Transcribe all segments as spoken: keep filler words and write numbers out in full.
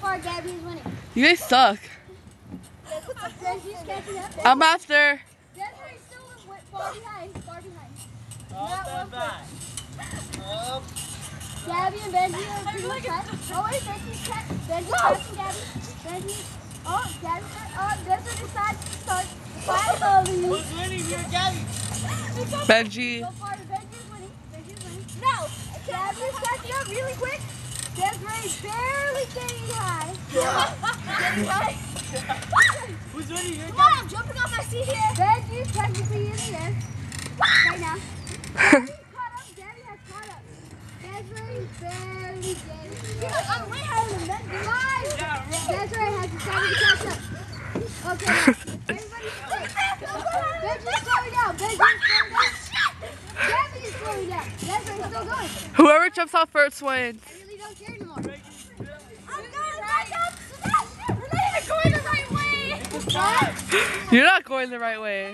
far, Gabby is winning. You guys suck. Benji's catching up. I'm after. Desiree's still far behind. Far behind. Not that bad. Up. Gabby and Benji are pretty much cut. Oh wait, Benji's cut. Benji's catching Gabby. Benji. Oh, Gabby's cut. Oh, Desiree decides to start finally. Who's winning here, Gabby? Benji. So far, Benji's winning. Benji's winning. No! Gabby's catching up really quick. Desiree's barely getting high. Getting high. Who's winning here, Come Gabby? on, I'm jumping off my seat here. Benji's technically in the air. Right now. Gabby's caught up. Gabby has caught up. Desiree's barely getting high. I'm way higher than Benji. Guys! Desiree has decided to catch up. Okay, now. Everybody stay. Benji's slowing down. Benji's slowing down. Gabby is slowing down. Desiree's still going. Whoever jumps off first wins. I really don't care anymore. I'm going back up. Sebastian, we're not even going the right way. You're not going the right way.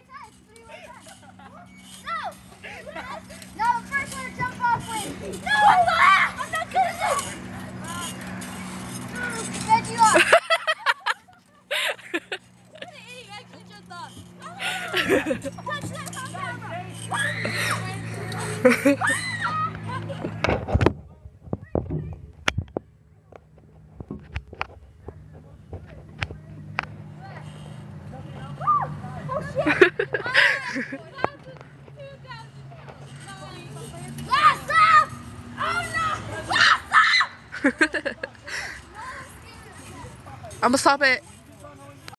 No. No, first one to jump off wins. No, I'm not good at this. Benji off. What an idiot actually jumped off. Touch that on camera. Last lap! Oh no! Last lap! I'm gonna stop it.